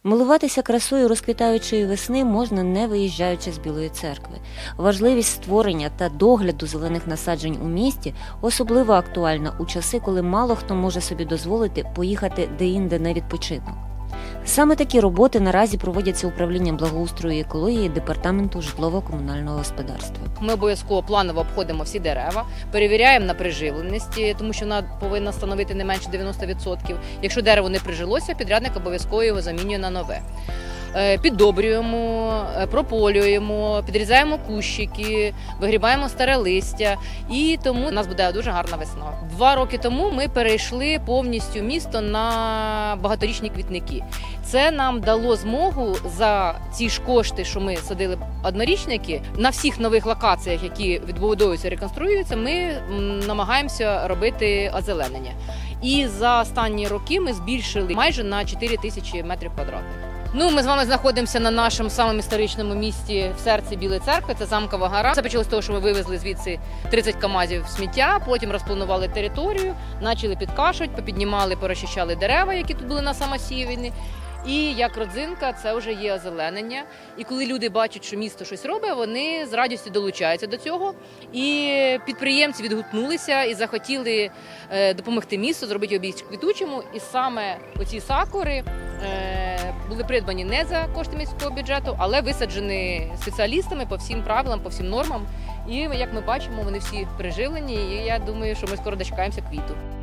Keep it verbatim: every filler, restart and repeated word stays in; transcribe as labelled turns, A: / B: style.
A: Милуватися красою розквітаючої весни можна, не виїжджаючи з Білої Церкви. Важливість створення та догляду зелених насаджень у місті особливо актуальна у часи, коли мало хто може собі дозволити поїхати де-інде на відпочинок. Саме такі роботи наразі проводяться управлінням благоустрою і екології Департаменту житлово-комунального господарства.
B: Ми обов'язково планово обходимо всі дерева, перевіряємо на приживленість, тому що вона повинна становити не менше дев'яносто відсотків. Якщо дерево не прижилося, підрядник обов'язково його замінює на нове. Піддобрюємо, прополюємо, підрізаємо кущики, вигрібаємо старе листя, і тому у нас буде дуже гарна весна. Два роки тому ми перейшли повністю місто на багаторічні квітники. Це нам дало змогу за ці ж кошти, що ми садили однорічники, на всіх нових локаціях, які відбудовуються, реконструюються, ми намагаємося робити озеленення. І за останні роки ми збільшили майже на чотири тисячі метрів квадратних. Ну, ми з вами знаходимося на нашому самому історичному місті в серці Білої Церкви, це Замкова гора. Це почалося з того, що ми вивезли звідси тридцять камазів сміття, потім розпланували територію, почали підкашувати, попіднімали, порозчищали дерева, які тут були на самосівні. І як родзинка, це вже є озеленення. І коли люди бачать, що місто щось робить, вони з радістю долучаються до цього. І підприємці відгукнулися і захотіли допомогти місту, зробити його більш квітучим. І саме оці сакури були придбані не за кошти міського бюджету, але висаджені спеціалістами по всім правилам, по всім нормам. І, як ми бачимо, вони всі приживлені, і я думаю, що ми скоро дочекаємося квіту.